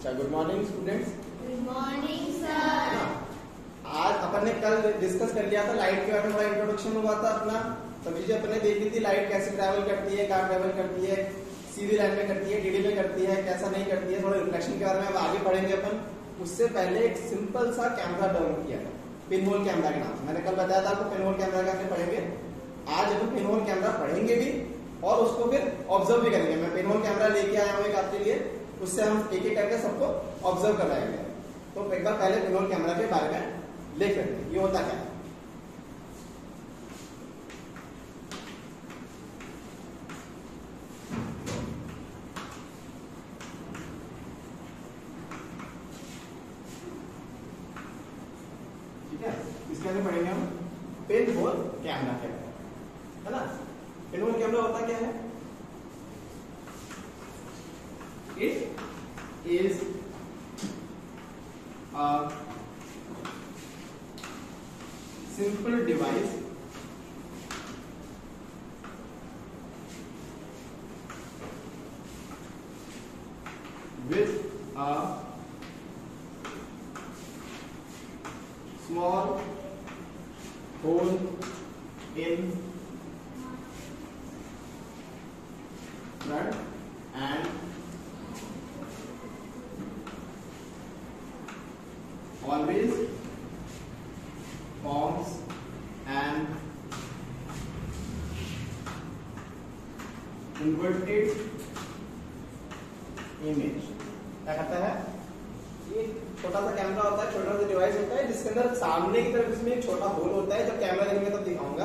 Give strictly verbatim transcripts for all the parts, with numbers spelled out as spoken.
अच्छा, good morning students. Good morning sir. आज अपन ने कल डिस्कस कर लिया था लाइट के बारे में, बड़ा इंट्रोडक्शन हुआ था अपना। सभी चीजें अपन ने देख ली थी, लाइट कैसे ट्रैवल करती है, कहाँ ट्रैवल करती है, सीधी लाइन में करती है, डीडी में करती है, कैसा नहीं करती है, थोड़ा रिफ्लेक्शन के बारे में अब आगे पढ़ेंगे अपन। उससे पहले एक सिंपल सा कैमरा डेवलप किया था, पिन होल कैमरा के नाम से। मैंने कल बताया था आपको पिन होल कैमरा कैसे पढ़ेंगे। आज अपन पिन होल कैमरा पढ़ेंगे भी और उसको फिर ऑब्जर्व भी करेंगे। मैं पिन होल कैमरा लेके आया हूँ एक आपके लिए, उससे हम एक एक करके सबको ऑब्जर्व कराएंगे। तो एक बार पहले पिन होल कैमरा के बारे में देख लेते हैं, ये होता क्या है। ठीक है, इसके आगे पढ़ेंगे हम पिन होल कैमरा क्या है ना। पिन होल कैमरा होता क्या है? It is a simple device with a small hole in front and always forms an inverted image। क्या करता है? ये छोटा सा कैमरा होता है, छोटा सा डिवाइस होता है जिसके अंदर सामने की तरफ इसमें एक छोटा होल होता है। जब कैमरा देखेंगे तब दिखाऊंगा।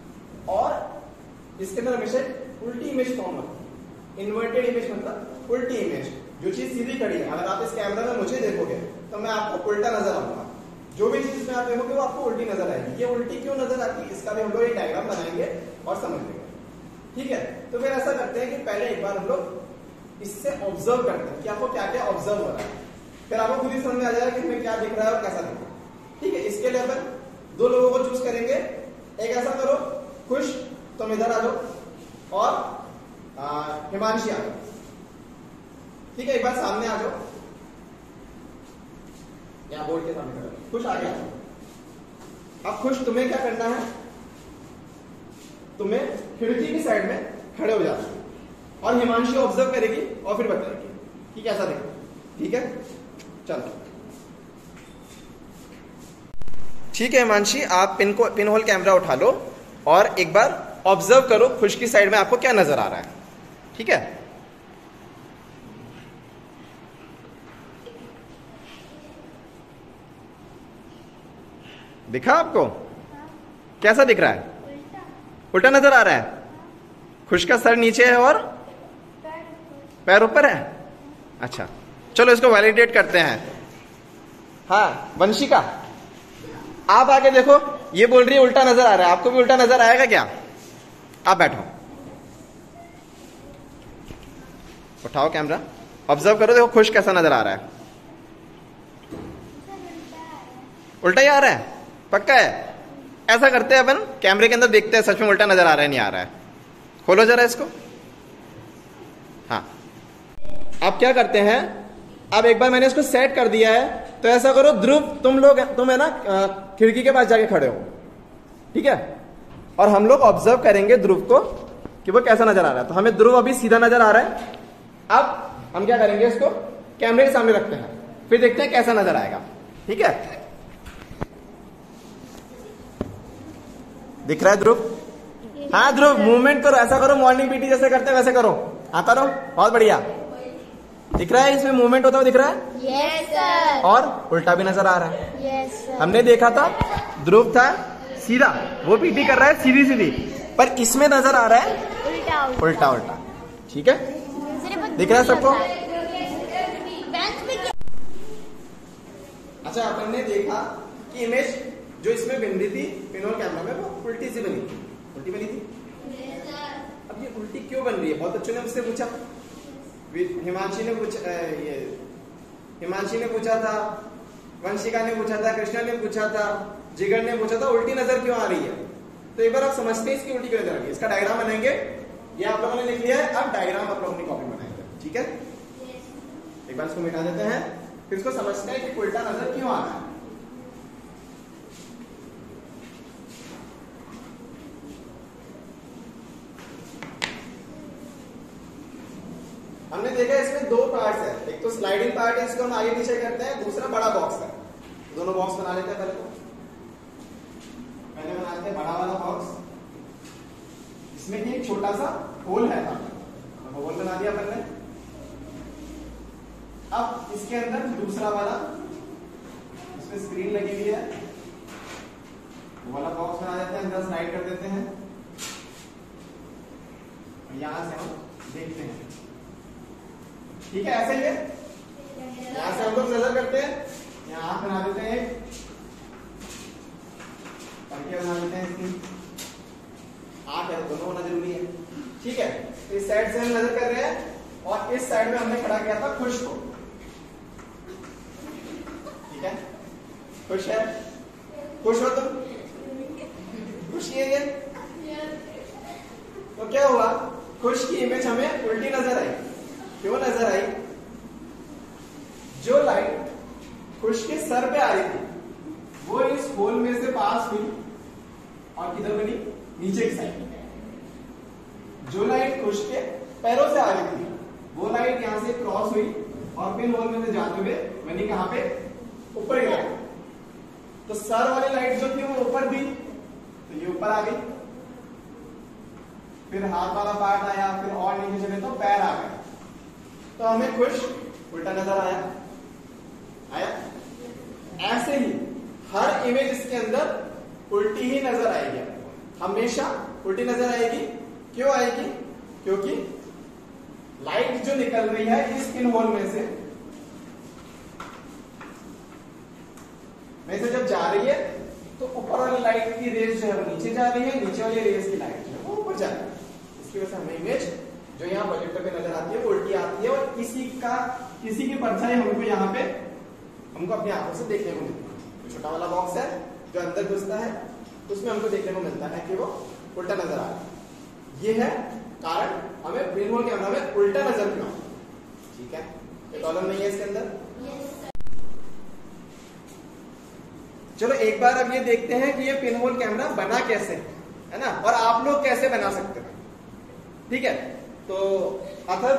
और इसके अंदर हमेशा उल्टी इमेज फॉर्म होती है। इन्वर्टेड इमेज मतलब उल्टी इमेज। जो चीज सीधी खड़ी है, अगर आप इस कैमरा में मुझे देखोगे तो मैं आपको उल्टा नजर आऊंगा। जो भी चीज में आप देखोगे वो आपको उल्टी नजर आएगी। ये उल्टी क्यों नजर आती है, इसका भी हम लोग एक डायग्राम बनाएंगे और समझ लेंगे। ठीक है, तो फिर ऐसा करते हैं कि पहले एक बार हम लोग इससे ऑब्जर्व करते हैं कि आपको क्या क्या ऑब्जर्व हो रहा है। फिर आपको खुद ही समझ में आ जाएगा कि हमें क्या दिख रहा है और कैसा दिख रहा है। ठीक है, इसके लिए अपन दो लोगों को चूज करेंगे। एक ऐसा करो, खुश तुम इधर आ जाओ और हिमांशी आ जाओ। ठीक है, एक बार सामने आ जाओ, यहाँ बोर्ड के सामने खड़े। खुश आ गया। अब खुश तुम्हें क्या करना है, तुम्हें खिड़की की साइड में खड़े हो जाना है और हिमांशी ऑब्जर्व करेगी और फिर बताएगी कि कैसा दिखा। ठीक है, चलो। ठीक है हिमांशी, आप पिन को पिन होल कैमरा उठा लो और एक बार ऑब्जर्व करो खुश की साइड में आपको क्या नजर आ रहा है। ठीक है, दिखा आपको? कैसा दिख रहा है? उल्टा, उल्टा नजर आ रहा है। खुश का सर नीचे है और पैर ऊपर है। अच्छा, चलो इसको वैलिडेट करते हैं। हाँ वंशिका, आप आगे देखो, ये बोल रही है उल्टा नजर आ रहा है। आपको भी उल्टा नजर आएगा क्या? आप बैठो, उठाओ कैमरा, ऑब्जर्व करो, देखो खुश कैसा नजर आ रहा है। उल्टा ही आ रहा है, पक्का है? ऐसा करते हैं अपन, कैमरे के अंदर देखते हैं सच में उल्टा नजर आ रहा है नहीं आ रहा है। खोलो जरा इसको। हाँ, अब क्या करते हैं, अब एक बार मैंने इसको सेट कर दिया है, तो ऐसा करो ध्रुव, तुम लोग तुम है ना खिड़की के पास जाके खड़े हो। ठीक है, और हम लोग ऑब्जर्व करेंगे ध्रुव को कि वो कैसा नजर आ रहा है। तो हमें ध्रुव अभी सीधा नजर आ रहा है। अब हम क्या करेंगे, इसको कैमरे के सामने रखते हैं, फिर देखते हैं कैसा नजर आएगा। ठीक है, दिख रहा है ध्रुव? हाँ ध्रुव, मूवमेंट करो, ऐसा करो मॉर्निंग पीटी जैसे करते हैं वैसे करो। हाँ करो, बहुत बढ़िया। दिख रहा है इसमें मूवमेंट होता हुआ दिख रहा है? Yes sir. और उल्टा भी नजर आ रहा है। Yes sir. हमने देखा था ध्रुव था सीधा, वो पीटी कर रहा है सीधी सीधी, पर इसमें नजर आ रहा है उल्टा उल्टा उल्टा। ठीक है, दिख रहा है सबको? अच्छा, अपन ने देखा कि इमेज जो इसमें बन रही थी पिन होल कैमरा में वो उल्टी सी बनी थी। उल्टी बनी थी। अब ये उल्टी क्यों बन रही है? बहुत अच्छे ने मुझसे पूछा, हिमांशी ने पूछा, ये हिमांशी ने पूछा था, वंशिका ने पूछा था, कृष्णा ने पूछा था, जिगर ने पूछा था उल्टी नजर क्यों आ रही है। तो एक बार आप समझते हैं इसकी उल्टी क्यों नजर आ रही है। इसका डायग्राम बनाएंगे, ये आप लोगों ने लिख लिया है। अब डायग्राम आप लोग अपनी कॉपी बनाएंगे। ठीक है, एक बार इसको मिटा देते हैं, फिर इसको समझते हैं कि उल्टा नजर क्यों आ रहा है। हमने देखा इसमें दो पार्ट्स है, एक तो स्लाइडिंग पार्ट है, इसको हम आगे पीछे करते हैं, दूसरा बड़ा बॉक्स है। दोनों बॉक्स बना लेते हैं। पहले तो पहले बनाते हैं बड़ा वाला बॉक्स, इसमें कि एक छोटा सा होल है, होल बना दिया अपन ने। अब इसके अंदर दूसरा वाला, इसमें स्क्रीन लगी हुई है, वो वाला बॉक्स बना देते हैं, अंदर स्लाइड कर देते हैं, यहां से हम देखते हैं। ठीक है, ऐसे ही है। यहां से हम लोग नजर करते हैं, यहां आंख बना देते हैं, पंखे बना देते हैं, इसकी आंख है, दोनों होना जरूरी है। ठीक है, इस साइड से हम नजर कर रहे हैं और इस साइड में हमने खड़ा किया था खुश को। ठीक है, खुश है, खुश हो तुम, खुश है। तो क्या हुआ, खुश की इमेज हमें उल्टी नजर आई। क्यों नजर आई? जो लाइट खुश के सर पे आ रही थी वो इस होल में से पास हुई और किधर बनी? नीचे की साइड। जो लाइट खुश के पैरों से आ रही थी वो लाइट यहां से क्रॉस हुई और पिन होल में से जाते हुए बनी कहां पे? ऊपर की तरफ। तो सर वाली लाइट जो थी वो ऊपर थी, तो ये ऊपर आ गई। फिर हाथ वाला पार्ट आया, फिर और नीचे चले तो पैर आ गए, तो हमें खुश उल्टा नजर आया। आया? ऐसे ही हर इमेज इसके अंदर उल्टी ही नजर आएगी, हमेशा उल्टी नजर आएगी। क्यों आएगी? क्योंकि लाइट जो निकल रही है इस पिन होल में से में से जब जा रही है तो ऊपर वाली लाइट की रेज जो है वो नीचे जा रही है, नीचे वाली रेज की लाइट जो है वो ऊपर जा रही है। इसकी वजह से हमें इमेज जो यहाँ प्रोजेक्टर पे नजर आती है वो उल्टी आती है और किसी का किसी की परछाई हमको यहाँ पे हमको अपनी आंखों से देखने को मिलती है। तो छोटा वाला बॉक्स है जो अंदर घुसता है उसमें हमको देखने को मिलता है कि वो उल्टा नजर आ रहा है। ये है कारण हमें पिन होल कैमरा में उल्टा नजर क्यों। ठीक है, ये प्रॉब्लम नहीं है इसके अंदर। चलो एक बार अब ये देखते हैं कि ये पिन होल कैमरा बना कैसे है ना, और आप लोग कैसे बना सकते हैं। ठीक है, तो अथर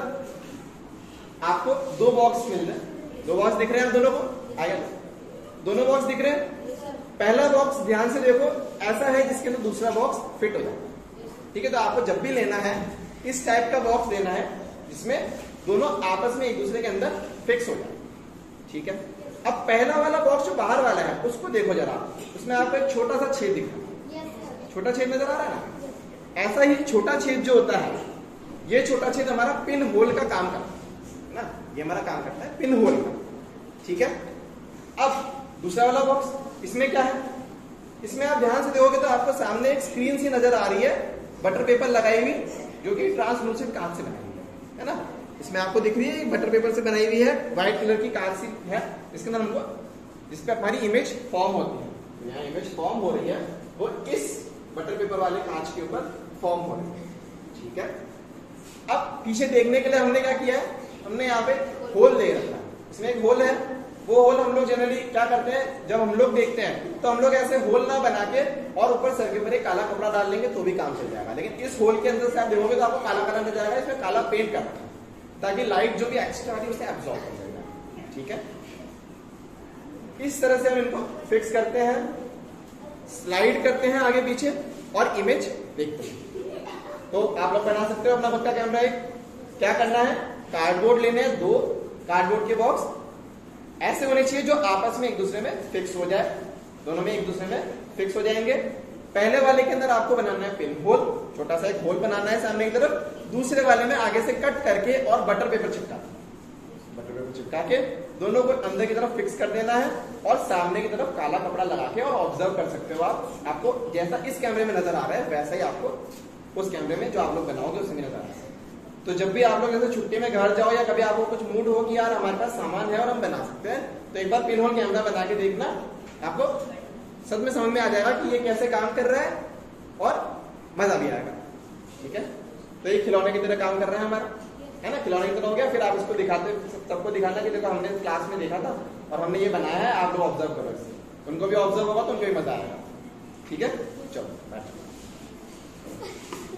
आपको दो बॉक्स मिल रहे हैं, दो बॉक्स दिख रहे हैं आप दोनों को? आगे दोनों बॉक्स दिख रहे हैं। पहला बॉक्स ध्यान से देखो ऐसा है जिसके अंदर दूसरा बॉक्स फिट हो जाए। ठीक है, तो आपको जब भी लेना है इस टाइप का बॉक्स लेना है जिसमें दोनों आपस में एक दूसरे के अंदर फिक्स हो जाए। ठीक है, अब पहला वाला बॉक्स जो बाहर वाला है उसको देखो जरा, उसमें आपको एक छोटा सा छेद दिख रहा है, छोटा छेद नजर आ रहा है ना। ऐसा ही छोटा छेद जो होता है, ये छोटा छेद हमारा पिन होल का काम करता है ना, ये हमारा काम करता है पिन होल का। ठीक है, अब दूसरा वाला बॉक्स, इसमें क्या है? इसमें आप ध्यान से देखोगे तो आपको सामने एक स्क्रीन सी नजर आ रही है, बटर पेपर लगाई हुई, जो कि ट्रांसलूसेंट कांच से बनाई हुई है, है ना। इसमें आपको दिख रही है बटर पेपर से बनाई हुई है, व्हाइट कलर की कांच सी है, इसके अंदर हमको जिसपे हमारी इमेज फॉर्म होती है, तो यहाँ इमेज फॉर्म हो रही है वो इस बटर पेपर वाले कांच के ऊपर फॉर्म हो रही है। ठीक है, अब पीछे देखने के लिए हमने क्या किया है, हमने यहाँ पे होल दे रखा है, इसमें एक होल है। वो होल हम लोग जनरली क्या करते हैं, जब हम लोग देखते हैं तो हम लोग ऐसे होल ना बना के और ऊपर सर के ऊपर एक काला कपड़ा डाल लेंगे तो भी काम चल जाएगा, लेकिन इस होल के अंदर से आप देखोगे तो आपको काला काला नजर आएगा, इसमें काला पेंट करना है ताकि लाइट जो भी एक्स्ट्रा आ रही है उसे एब्जॉर्ब कर लेगा। ठीक है, इस तरह से हम इनको फिक्स करते हैं, स्लाइड करते हैं आगे पीछे और इमेज देखते हैं। तो आप लोग बना सकते हो अपना खुद का कैमरा। एक क्या करना है, कार्डबोर्ड लेने हैं, दो कार्डबोर्ड के बॉक्स ऐसे होने चाहिए जो आपस में एक दूसरे में फिक्स हो जाए, दोनों में एक दूसरे में फिक्स हो जाएंगे। पहले वाले के अंदर आपको बनाना है पिन होल, छोटा सा एक होल बनाना है सामने की तरफ, दूसरे वाले में आगे से कट करके और बटर पेपर चिपका बटर पेपर चिपका के दोनों को अंदर की तरफ फिक्स कर देना है और सामने की तरफ काला कपड़ा लगा के, और ऑब्जर्व कर सकते हो आप, आपको जैसा इस कैमरे में नजर आ रहा है वैसा ही आपको उस कैमरे में जो आप लोग बनाओगे उसमें नजर आ रहा है। तो जब भी आप लोग जैसे छुट्टी में घर जाओ या कभी आपको कुछ मूड हो कि यार हमारे पास सामान है और हम बना सकते हैं, तो एक बार पिन होल कैमरा बना के देखना, आपको सच में समझ में आ जाएगा कि ये कैसे काम कर रहा है और मजा भी आएगा। ठीक है, तो ये खिलौने की तरह काम कर रहा है हमारा, है ना, खिलौने की तरह हो गया। फिर आप इसको दिखाते, सबको दिखाना कि देखो हमने क्लास में देखा था और हमने ये बनाया है, आप लोग ऑब्जर्व करो इसे। उनको भी ऑब्जर्व होगा तो उनको भी मजा आएगा। ठीक है, चलो बैठो।